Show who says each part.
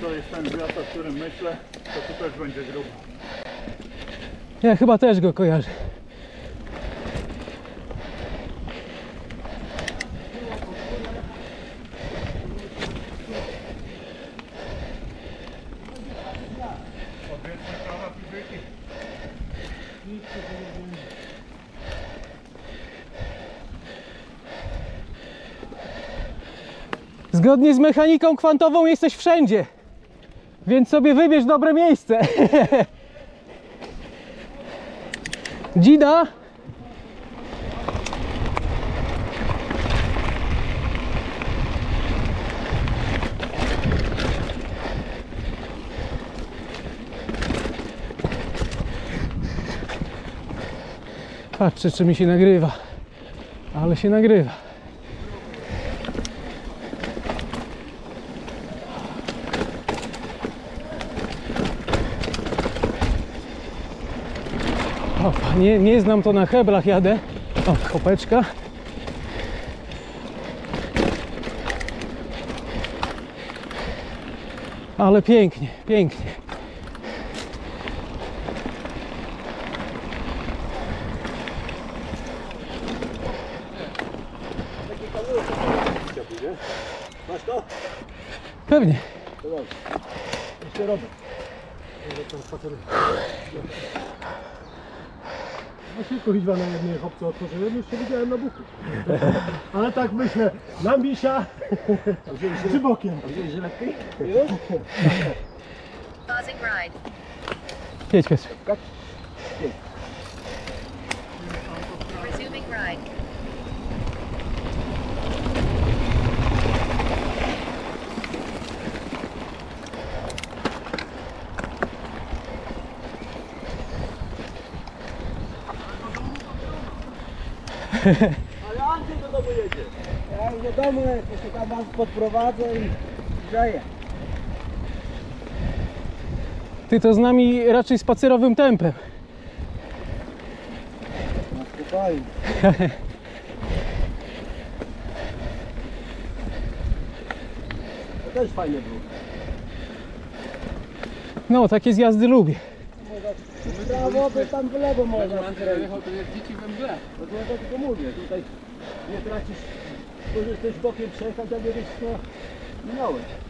Speaker 1: to jest ten zjazd, o którym myślę, to tu też będzie grubo.
Speaker 2: Ja chyba też go kojarzę.
Speaker 1: Odwiedzmy prawa fizyki.
Speaker 2: Zgodnie z mechaniką kwantową jesteś wszędzie, więc sobie wybierz dobre miejsce. Dzida. Patrzę, czy mi się nagrywa, ale się nagrywa. Opa, nie znam to, na heblach jadę. O, kopeczka. Ale pięknie, pięknie.
Speaker 1: Masz to?
Speaker 2: Pewnie.
Speaker 1: To dobrze. Jeszcze robię.
Speaker 3: No szybko liczba na jednej chopce otworzyłem, już się widziałem na buku. Ale tak myślę, na misia czy bokiem.
Speaker 4: Pausing ride.
Speaker 2: Jedź, Piotr.
Speaker 4: Resuming ride.
Speaker 3: Ale Andrzej do domu jedzie. Ja już do domu jeszcze tam was podprowadzę i grzeję.
Speaker 2: Ty to z nami raczej spacerowym tempem.
Speaker 3: No spokojnie. To też fajne było.
Speaker 2: No, takie zjazdy lubię.
Speaker 3: W prawo, to tam w lewo można skręcić.
Speaker 1: to jest dzieci we mgle.
Speaker 3: No to ja to tylko mówię, tutaj nie tracisz, możesz też bokiem przejechać, a nie wiesz co minąłeś.